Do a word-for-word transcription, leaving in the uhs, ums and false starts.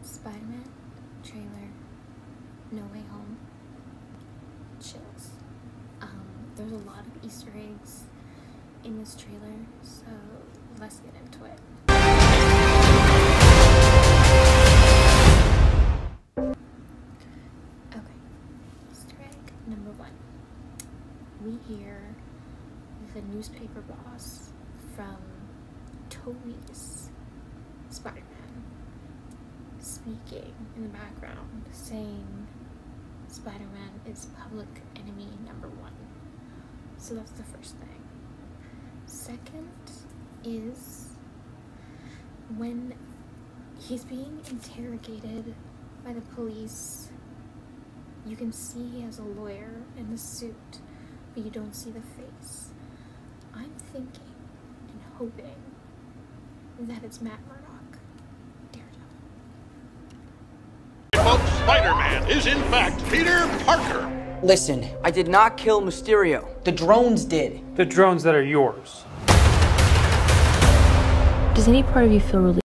Spider-Man trailer, No Way Home, chills. Um, there's a lot of Easter eggs in this trailer, so let's get into it. Okay, Easter egg number one. We hear the newspaper boss from Tony's Spider-Man speaking in the background, saying Spider-Man is public enemy number one. So that's the first thing. Second is when he's being interrogated by the police, you can see he has a lawyer in the suit, but you don't see the face. I'm thinking and hoping that it's Matt Murdock, Daredevil. Folks, Spider-Man is in fact Peter Parker. Listen, I did not kill Mysterio. The drones did. The drones that are yours. Does any part of you feel relieved?